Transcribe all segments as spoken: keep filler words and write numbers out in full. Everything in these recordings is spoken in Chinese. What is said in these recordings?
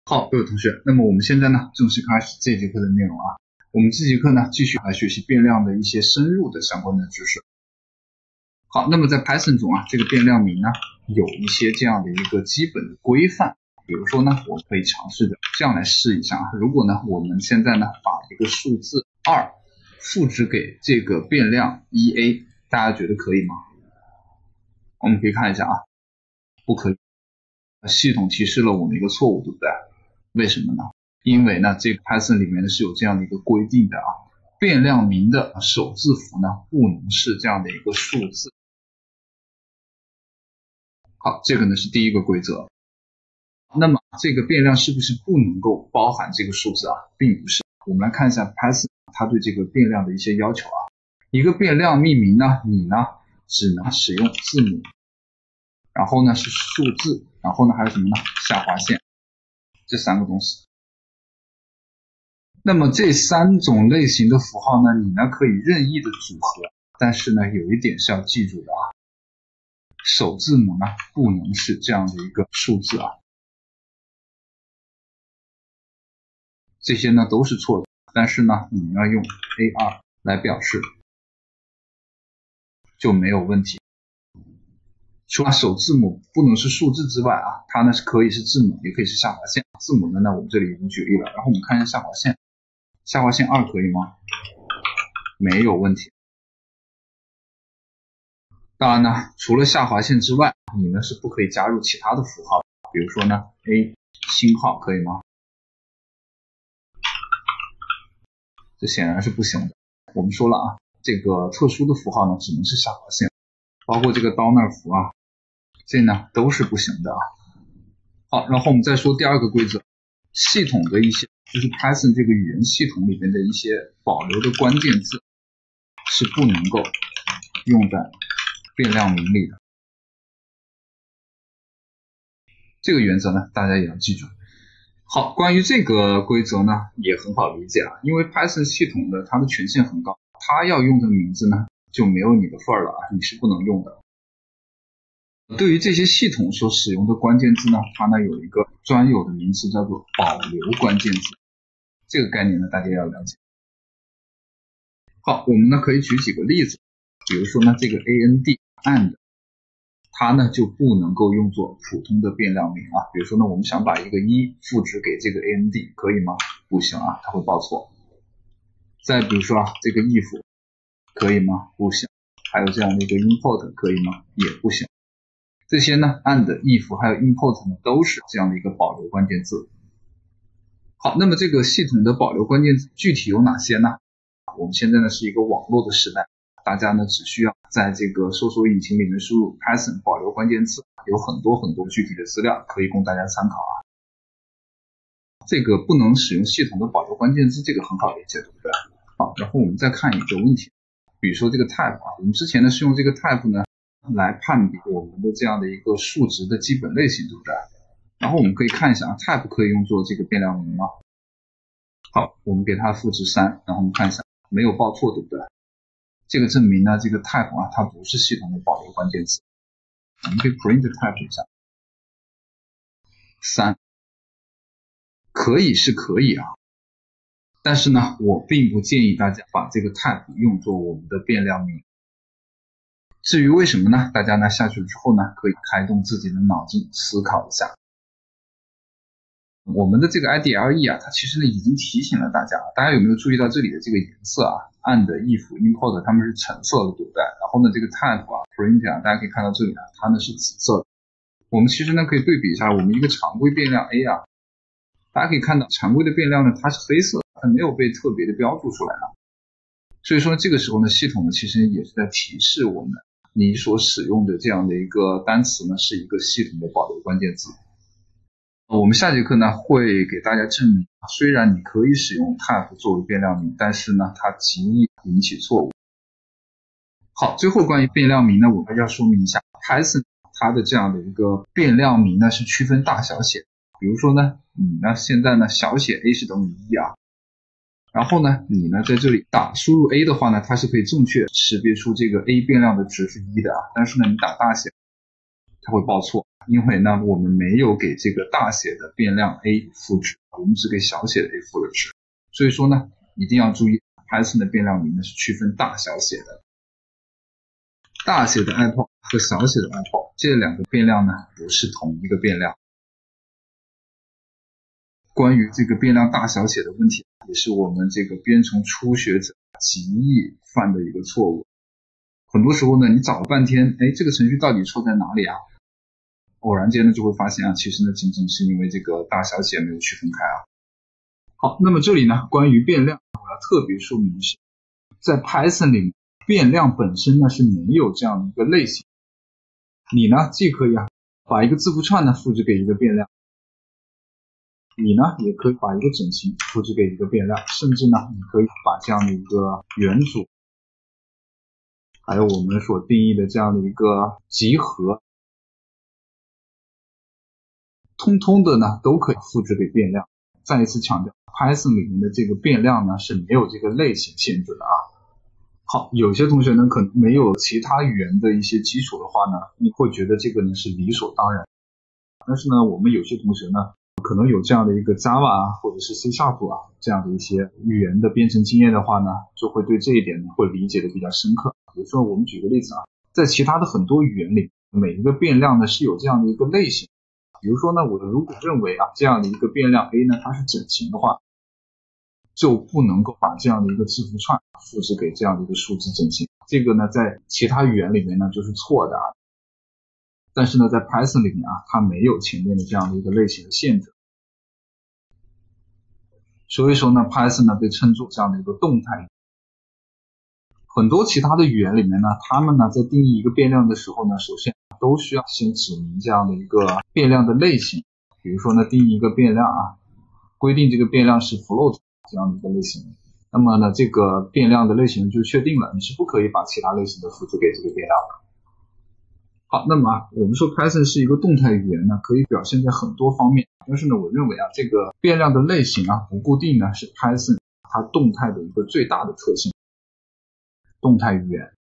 好，各位同学，那么我们现在呢正式开始这节课的内容啊。我们这节课呢继续来学习变量的一些深入的相关的知识。好，那么在 Python 中啊，这个变量名呢有一些这样的一个基本的规范。比如说呢，我可以尝试着这样来试一下啊。如果呢我们现在呢把一个数字二复制给这个变量 一 a， 大家觉得可以吗？我们可以看一下啊，不可以。系统提示了我们一个错误，对不对？为什么呢？因为呢，这个 Python 里面呢是有这样的一个规定的啊，变量名的首字符呢不能是这样的一个数字。好，这个呢是第一个规则。那么这个变量是不是不能够包含这个数字啊？并不是。我们来看一下 Python 它对这个变量的一些要求啊。一个变量命名呢，你呢只能使用字母，然后呢是数字，然后呢还有什么呢？下划线，这三个东西。那么这三种类型的符号呢，你呢可以任意的组合，但是呢有一点是要记住的啊，首字母呢不能是这样的一个数字啊。这些呢都是错的，但是呢你要用 A 二 来表示就没有问题。除了首字母不能是数字之外啊，它呢是可以是字母，也可以是下划线。字母呢，那我们这里已经举例了，然后我们看一下下划线，下划线二可以吗？没有问题。当然呢，除了下划线之外，你呢是不可以加入其他的符号，比如说呢 A 星号可以吗？这显然是不行的。我们说了啊，这个特殊的符号呢只能是下划线，包括这个 dollar 符啊，这呢都是不行的啊。好，然后我们再说第二个规则，系统的一些就是 Python 这个语言系统里边的一些保留的关键字是不能够用在变量名里的。这个原则呢大家也要记住。好，关于这个规则呢也很好理解啊，因为 Python 系统的它的权限很高，它要用的名字呢就没有你的份儿了啊，你是不能用的。对于这些系统所使用的关键字呢，它呢有一个专有的名词叫做保留关键字，这个概念呢大家要了解。好，我们呢可以举几个例子，比如说呢这个 and and 它呢就不能够用作普通的变量名啊。比如说呢我们想把一个一复制给这个 and 可以吗？不行啊，它会报错。再比如说啊这个 if 可以吗？不行。还有这样的一个 import 可以吗？也不行。这些呢 and if 还有 import 呢都是这样的一个保留关键字。好，那么这个系统的保留关键字具体有哪些呢？我们现在呢是一个网络的时代，大家呢只需要在这个搜索引擎里面输入 Python 保留关键字，有很多很多具体的资料可以供大家参考啊。这个不能使用系统的保留关键字，这个很好理解，对不对？好，然后我们再看一个问题，比如说这个 type 啊，我们之前呢是用这个 type 呢来判别我们的这样的一个数值的基本类型，对不对？然后我们可以看一下啊 type 可以用作这个变量名吗？好，我们给它赋值三，然后我们看一下没有报错，对不对？这个证明呢这个 type 啊它不是系统的保留关键词。我们可以 print type 一下三，可以是可以啊，但是呢我并不建议大家把这个 type 用作我们的变量名。至于为什么呢？大家呢下去之后呢可以开动自己的脑筋思考一下。我们的这个 I D L E 啊，它其实呢已经提醒了大家，大家有没有注意到这里的这个颜色啊 ？and if import 它们是橙色的，对不对？然后呢这个 type 啊 print 啊，大家可以看到这里啊，它呢是紫色的。我们其实呢可以对比一下，我们一个常规变量 A 啊，大家可以看到常规的变量呢它是黑色的，它没有被特别的标注出来啊。所以说这个时候呢系统呢其实也是在提示我们，你所使用的这样的一个单词呢是一个系统的保留关键字。我们下节课呢会给大家证明，虽然你可以使用 type 作为变量名，但是呢它极易引起错误。好，最后关于变量名呢，我们要说明一下 Python 它的这样的一个变量名呢是区分大小写。比如说呢你呢现在呢小写 a 是等于一啊，然后呢你呢在这里打输入 a 的话呢，它是可以正确识别出这个 a 变量的值是一的啊，但是呢你打大写它会报错， 因为呢我们没有给这个大写的变量 a 赋值，我们只给小写的 a 赋了值，所以说呢一定要注意 Python 的变量名呢是区分大小写的，大写的 apple 和小写的 apple 这两个变量呢不是同一个变量。关于这个变量大小写的问题，也是我们这个编程初学者极易犯的一个错误。很多时候呢，你找了半天，哎，这个程序到底错在哪里啊？偶然间呢就会发现啊，其实呢仅仅是因为这个大小写没有区分开啊。好，那么这里呢，关于变量，我要特别说明的是，在 Python 里面，变量本身呢是没有这样的一个类型。你呢既可以啊把一个字符串呢复制给一个变量，你呢也可以把一个整形复制给一个变量，甚至呢你可以把这样的一个元组，还有我们所定义的这样的一个集合，通通的呢都可以复制给变量。再一次强调 Python 里面的这个变量呢是没有这个类型限制的啊。好，有些同学呢可能没有其他语言的一些基础的话呢，你会觉得这个呢是理所当然。但是呢我们有些同学呢可能有这样的一个 Java 啊或者是 C Sharp 啊这样的一些语言的编程经验的话呢，就会对这一点呢会理解的比较深刻。比如说我们举个例子啊，在其他的很多语言里，每一个变量呢是有这样的一个类型。比如说呢，我如果认为啊这样的一个变量 A 呢它是整形的话，就不能够把这样的一个字符串复制给这样的一个数字整形。这个呢在其他语言里面呢就是错的啊。但是呢在 Python 里面啊，它没有前面的这样的一个类型的限制。所以说呢 Python 呢被称作这样的一个动态语言。很多其他的语言里面呢，他们呢在定义一个变量的时候呢，首先都需要先指明这样的一个变量的类型。比如说呢定义一个变量啊，规定这个变量是 float 这样的一个类型，那么呢这个变量的类型就确定了，你是不可以把其他类型的复制给这个变量的。好，那么啊，我们说 Python 是一个动态语言呢，可以表现在很多方面。但是呢，我认为啊，这个变量的类型啊不固定呢，是 Python 它动态的一个最大的特性。动态语言。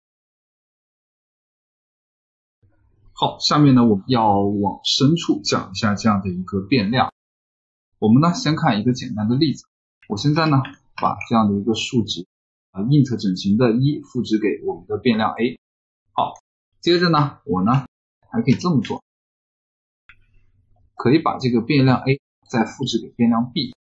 好，下面呢我们要往深处讲一下这样的一个变量。我们呢先看一个简单的例子。我现在呢把这样的一个数值呃 int 整形的一复制给我们的变量 A。好，接着呢我呢还可以这么做，可以把这个变量 A 再复制给变量 B。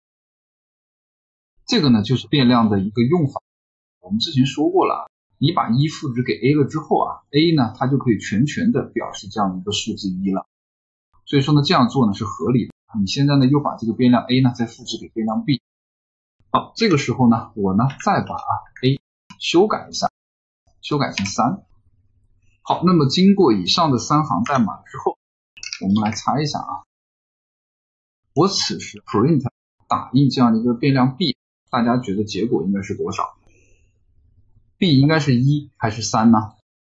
这个呢就是变量的一个用法。我们之前说过了，你把一复制给 A 了之后啊 ，A 呢它就可以全权的表示这样的一个数字一了。所以说呢这样做呢是合理的。你现在呢又把这个变量 A 呢再复制给变量 B。好，这个时候呢我呢再把 A 修改一下，修改成三。好，那么经过以上的三行代码之后，我们来猜一下啊，我此时 print 打印这样的一个变量 B， 大家觉得结果应该是多少？B 应该是一还是三呢？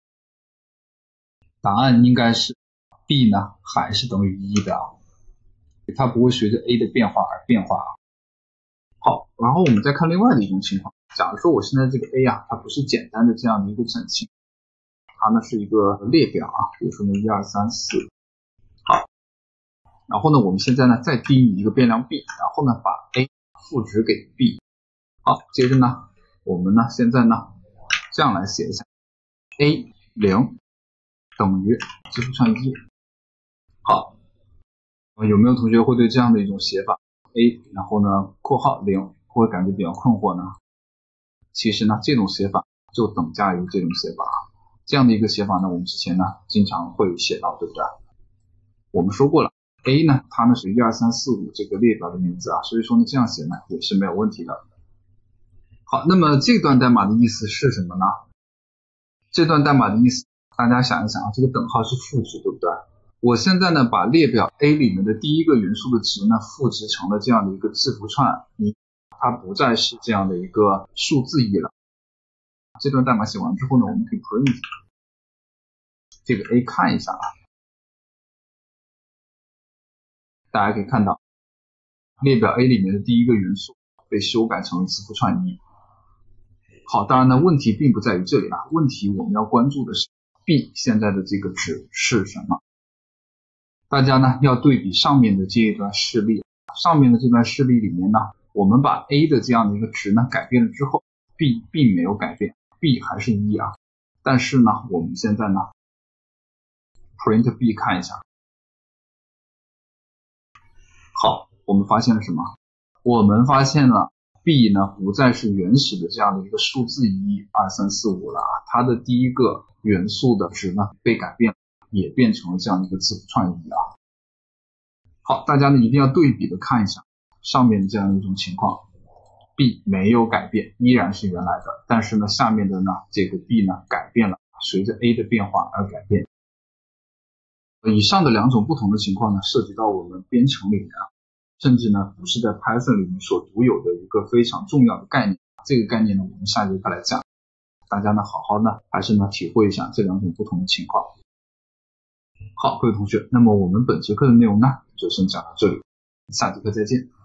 答案应该是 B 呢还是等于一的啊，它不会随着 A 的变化而变化啊。好，然后我们再看另外的一种情况，假如说我现在这个 A 啊，它不是简单的这样的一个整形，它呢是一个列表啊，比如说呢一二三四。好，然后呢我们现在呢再定义一个变量 B， 然后呢把 A 赋值给 B。好，接着呢我们呢现在呢这样来写一下 A 零等于字符串一。好，有没有同学会对这样的一种写法 A 然后呢括号零会感觉比较困惑呢？其实呢这种写法就等价于这种写法。这样的一个写法呢我们之前呢经常会写到，对不对？我们说过了 A 呢它呢是一二三四五这个列表的名字啊，所以说呢这样写呢也是没有问题的。好，那么这段代码的意思是什么呢？这段代码的意思大家想一想啊，这个等号是赋值，对不对？我现在呢把列表 A 里面的第一个元素的值呢赋值成了这样的一个字符串一，它不再是这样的一个数字一了。这段代码写完之后呢，我们可以 print 这个 A 看一下啊，大家可以看到列表 A 里面的第一个元素被修改成了字符串一。好，当然呢问题并不在于这里啊，问题我们要关注的是 B 现在的这个值是什么。 大家呢要对比上面的这一段示例，上面的这段示例里面呢，我们把 A 的这样的一个值呢改变了之后， B 并没有改变， B 还是一啊。但是呢，我们现在呢 print B 看一下，好，我们发现了什么？我们发现了 B 呢不再是原始的这样的一个数字一二三四五了啊，它的第一个元素的值呢被改变了，也变成了这样的一个字符串一啊。好，大家呢一定要对比的看一下上面这样一种情况， B 没有改变，依然是原来的，但是呢下面的呢这个 B 呢改变了，随着 A 的变化而改变。以上的两种不同的情况呢，涉及到我们编程里面啊，甚至呢不是在 Python 里面所独有的一个非常重要的概念。这个概念呢，我们下节课来讲，大家呢好好呢还是呢体会一下这两种不同的情况。好，各位同学，那么我们本节课的内容呢就先讲到这里，下节课再见。